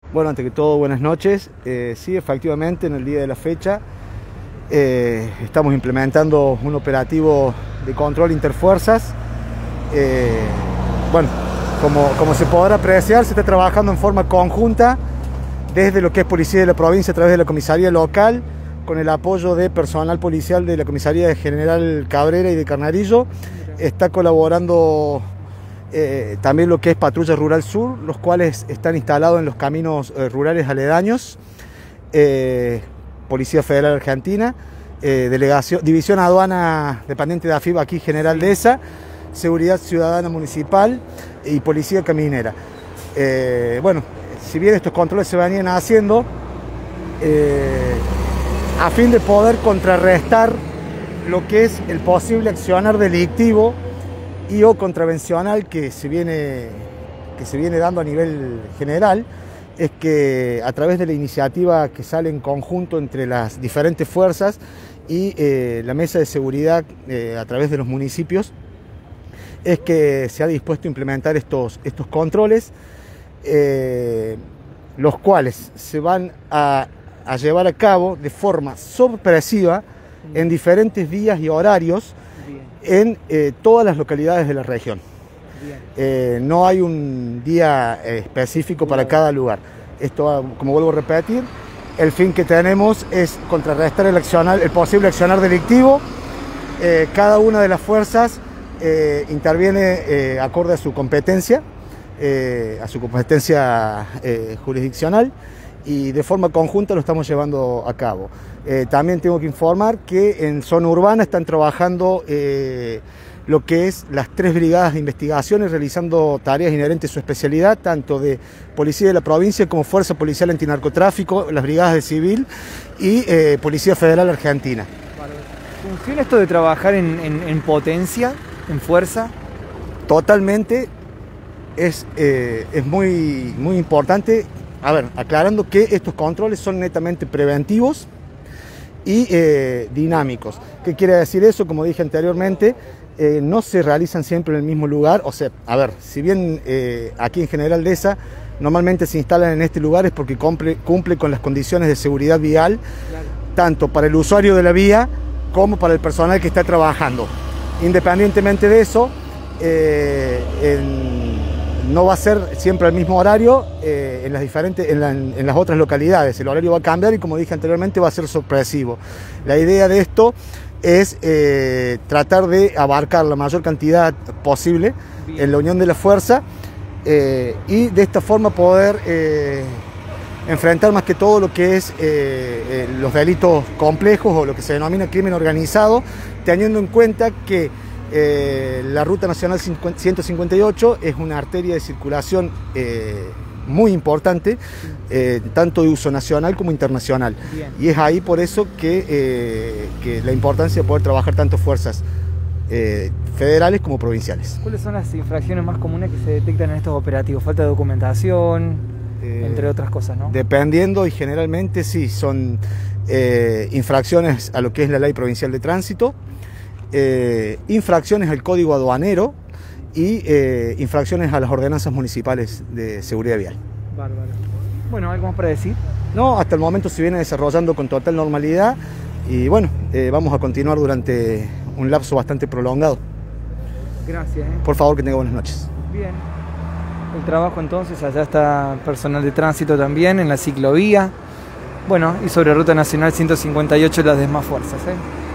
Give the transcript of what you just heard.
Bueno, ante que todo, buenas noches. Sí, efectivamente, en el día de la fecha estamos implementando un operativo de control interfuerzas. Bueno, como se podrá apreciar, se está trabajando en forma conjunta desde lo que es Policía de la Provincia a través de la Comisaría Local, con el apoyo de personal policial de la Comisaría de General Cabrera y de Carnarillo. Está colaborando también lo que es Patrulla Rural Sur, los cuales están instalados en los caminos rurales aledaños, Policía Federal Argentina, División Aduana dependiente de AFIP aquí General Dehesa, Seguridad Ciudadana Municipal y Policía Caminera. Bueno, si bien estos controles se venían haciendo a fin de poder contrarrestar lo que es el posible accionar delictivo y o contravencional que se viene dando a nivel general, es que a través de la iniciativa que sale en conjunto entre las diferentes fuerzas y la mesa de seguridad a través de los municipios, es que se ha dispuesto a implementar estos controles, los cuales se van a llevar a cabo de forma sorpresiva en diferentes días y horarios en todas las localidades de la región. No hay un día específico para cada lugar. Esto, como vuelvo a repetir, el fin que tenemos es contrarrestar el posible accionar delictivo. Cada una de las fuerzas interviene acorde a su competencia jurisdiccional, y de forma conjunta lo estamos llevando a cabo. También tengo que informar que en zona urbana están trabajando lo que es las 3 brigadas de investigaciones, realizando tareas inherentes a su especialidad, tanto de Policía de la Provincia como Fuerza Policial Antinarcotráfico, las brigadas de Civil y Policía Federal Argentina. ¿Funciona esto de trabajar en potencia, en fuerza? Totalmente, es muy importante. A ver, aclarando que estos controles son netamente preventivos y dinámicos. ¿Qué quiere decir eso? Como dije anteriormente, no se realizan siempre en el mismo lugar. O sea, a ver, si bien aquí en General Dehesa normalmente se instalan en este lugar, es porque cumple con las condiciones de seguridad vial, claro, tanto para el usuario de la vía como para el personal que está trabajando. Independientemente de eso, no va a ser siempre el mismo horario en las otras localidades. El horario va a cambiar y, como dije anteriormente, va a ser sorpresivo. La idea de esto es tratar de abarcar la mayor cantidad posible en la unión de la fuerza y de esta forma poder enfrentar más que todo lo que es los delitos complejos o lo que se denomina crimen organizado, teniendo en cuenta que la Ruta Nacional 158 es una arteria de circulación muy importante, tanto de uso nacional como internacional. Bien. Y es ahí por eso que la importancia de poder trabajar tanto fuerzas federales como provinciales. ¿Cuáles son las infracciones más comunes que se detectan en estos operativos? ¿Falta de documentación, entre otras cosas, no? Dependiendo, y generalmente sí, son infracciones a lo que es la Ley Provincial de Tránsito, infracciones al Código Aduanero y infracciones a las ordenanzas municipales de seguridad vial. Bárbaro. Bueno, ¿algo más para decir? No, hasta el momento se viene desarrollando con total normalidad y bueno, vamos a continuar durante un lapso bastante prolongado. Gracias. Por favor, que tenga buenas noches. Bien. El trabajo entonces, allá está personal de tránsito también en la ciclovía. Bueno, y sobre Ruta Nacional 158 las demás fuerzas,